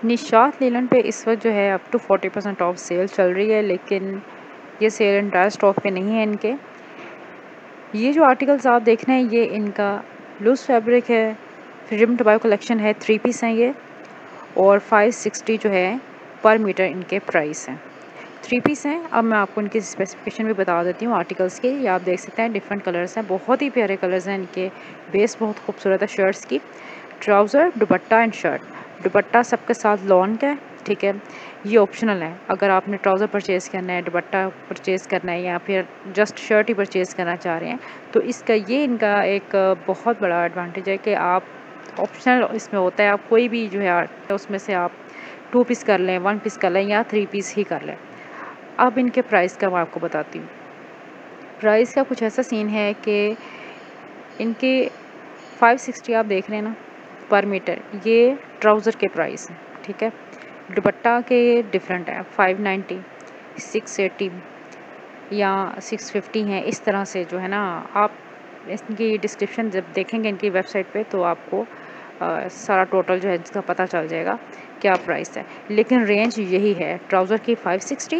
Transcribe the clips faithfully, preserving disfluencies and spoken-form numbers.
Nishat linen पे इस वक्त जो है up to forty percent off sale चल रही है, लेकिन ये सेल इंटायर स्टॉक पे नहीं है इनके। ये जो आर्टिकल्स आप देख रहे हैं ये इनका लूज फैब्रिक है, फ्रीडम टोबाको कलेक्शन है, थ्री पीस हैं ये, और फाइव सिक्सटी जो है पर मीटर इनके प्राइस हैं। थ्री पीस हैं। अब मैं आपको इनकी स्पेसिफिकेशन भी बता देती हूँ आर्टिकल्स की। ये आप देख सकते हैं डिफरेंट कलर्स हैं, बहुत ही प्यारे कलर्स हैं इनके। बेस बहुत खूबसूरत है शर्ट्स की। Trouser, dupatta and shirt. Dupatta सबके साथ लॉन का है, ठीक है। ये ऑप्शनल है, अगर आपने ट्राउज़र परचेज़ करना है, दुपट्टा परचेज़ करना है या फिर जस्ट शर्ट ही परचेज़ करना चाह रहे हैं तो इसका ये इनका एक बहुत बड़ा एडवांटेज है कि आप ऑप्शनल इसमें होता है, आप कोई भी जो है उसमें से आप टू पीस कर लें, वन पीस कर लें या थ्री पीस ही कर लें। अब इनके प्राइस का मैं आपको बताती हूँ। प्राइस का कुछ ऐसा सीन है कि इनके फाइव सिक्सटी आप देख रहे हैं ना पर मीटर, ये ट्राउज़र के प्राइस हैं, ठीक है। दुपट्टा के डिफरेंट है, फाइव नाइन्टी, सिक्स एटी या सिक्स फिफ्टी हैं, इस तरह से जो है ना। आप इनकी डिस्क्रिप्शन जब देखेंगे इनकी वेबसाइट पे तो आपको आ, सारा टोटल जो है इसका पता चल जाएगा क्या प्राइस है। लेकिन रेंज यही है, ट्राउज़र की फाइव सिक्सटी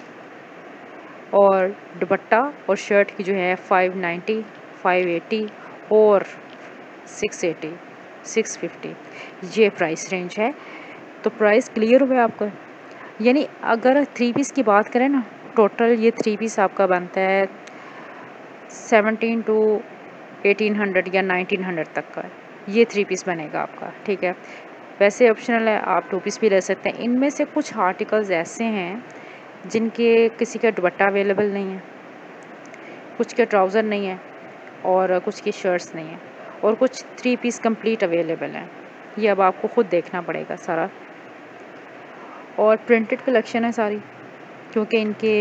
और दुपट्टा और शर्ट की जो है फाइव नाइन्टी, फाइव एटी और सिक्स एटी, सिक्स फिफ्टी, ये प्राइस रेंज है। तो प्राइस क्लियर हुआ आपको। यानी अगर थ्री पीस की बात करें ना, टोटल ये थ्री पीस आपका बनता है सेवनटीन टू एटीन हंड्रेड या नाइनटीन हंड्रेड तक का, ये थ्री पीस बनेगा आपका, ठीक है। वैसे ऑप्शनल है, आप टू पीस भी ले सकते हैं। इनमें से कुछ आर्टिकल्स ऐसे हैं जिनके किसी का दुपट्टा अवेलेबल नहीं है, कुछ के ट्राउज़र नहीं है और कुछ की शर्ट्स नहीं है, और कुछ थ्री पीस कंप्लीट अवेलेबल हैं। ये अब आपको ख़ुद देखना पड़ेगा सारा। और प्रिंटेड कलेक्शन है सारी, क्योंकि इनके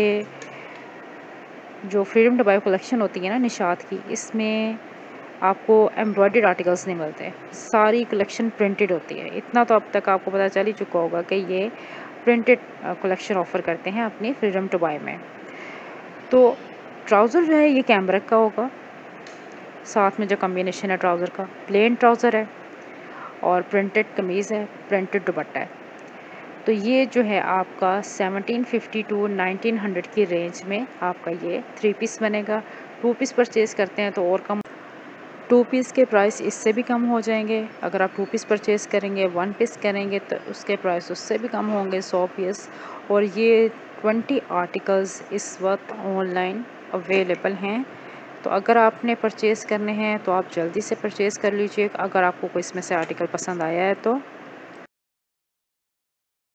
जो फ्रीडम टोबाको कलेक्शन होती है ना निशात की, इसमें आपको एम्ब्रॉयडर्ड आर्टिकल्स नहीं मिलते, सारी कलेक्शन प्रिंटेड होती है। इतना तो अब तक आपको पता चल ही चुका होगा कि ये प्रिंटेड कलेक्शन ऑफ़र करते हैं अपनी फ्रीडम टोबाको में। तो ट्राउज़र जो है ये कैमरिक का होगा, साथ में जो कम्बिनेशन है ट्राउज़र का, प्लेन ट्राउज़र है और प्रिंटेड कमीज़ है, प्रिंटेड दुपट्टा है। तो ये जो है आपका seventeen fifty to nineteen hundred की रेंज में आपका ये थ्री पीस बनेगा। टू पीस परचेज़ करते हैं तो और कम, टू पीस के प्राइस इससे भी कम हो जाएंगे। अगर आप टू पीस परचेज़ करेंगे, वन पीस करेंगे तो उसके प्राइस उससे भी कम होंगे, सौ पीस। और ये ट्वेंटी आर्टिकल्स इस वक्त ऑनलाइन अवेलेबल हैं। तो अगर आपने परचेज़ करने हैं तो आप जल्दी से परचेज़ कर लीजिए। अगर आपको कोई इसमें से आर्टिकल पसंद आया है तो